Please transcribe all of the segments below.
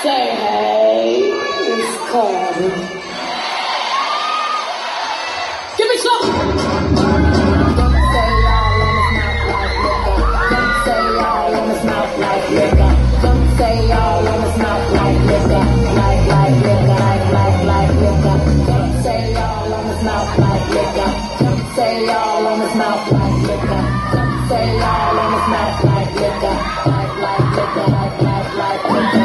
Say hey, it's Carter. Give me some. Don't say all on his mouth like liquor. Don't say all on his mouth like liquor. Like liquor, like liquor. Don't say all on his mouth like liquor. Don't say all on his mouth like liquor. Don't say all on his mouth like liquor. Like liquor, like liquor.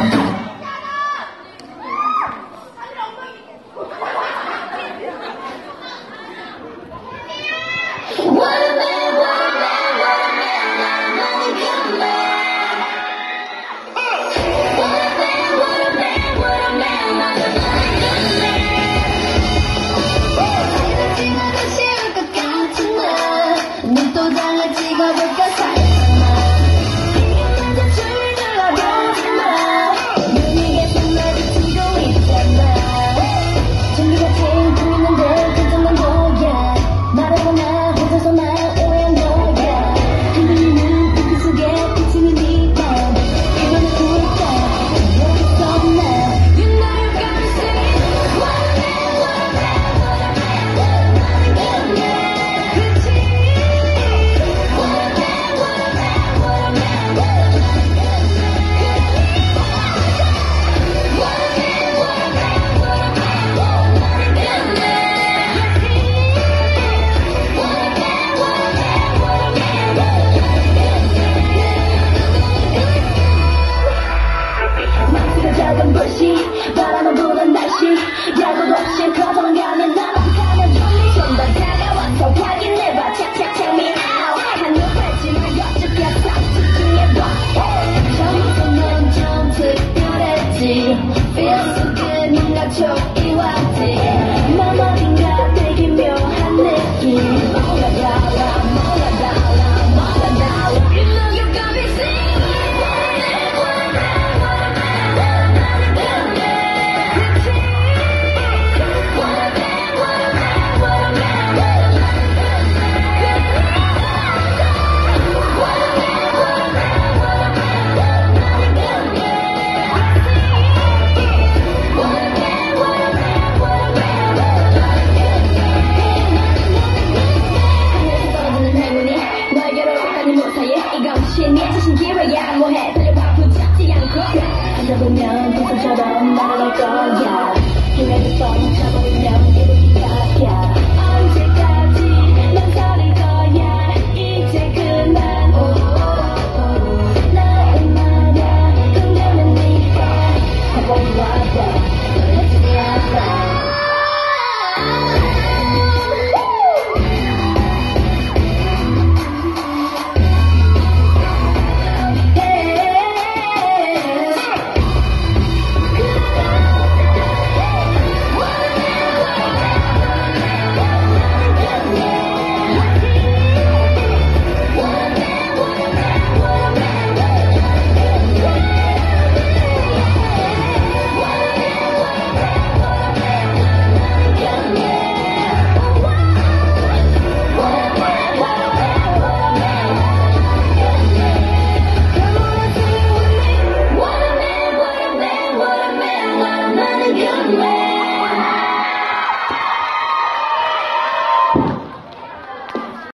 What a man, what a man, what a man, not another good man. What a man, what a man, what a man, not another good man. 지나가 싫을 것 같은 날, 눈도 달라 찍어볼까 살잖아. 이게 줄을 눌러보지 마. 눈이 계속 날 비추고 있잖아. 준비가 제일 보이는데 괜찮은 거야. 말해보나 혼자서 날 오해한 거야. 흔들리는 빛 속에 비치는 네 맘. 이번에 볼까 여기서 나. You know you got me singing. What a man, what a man, what a man, what a man, good man. 그치? What a man, what a man, what a man, what a man, good man. What a man, what a man, what a man, what a man, good man. 작은 불씨 바람은 부는 날씨 야구도 없이 커서만 가면 나만 가면 졸리 좀더 다가와서 확인해봐 착착 check me out 한눈팔지만 여쭈겠어 집중해봐 처음부터 넌 좀 특별했지 Feel so good 뭔가 촉이 왔지 맘 어딘가 되게 묘한 느낌 몰라달라 몰라달라 몰라달라 You know you got me singing 이건 신의 자신 기회야 뭐해 달려봐 붙잡지 않고 하다 보면 도전처럼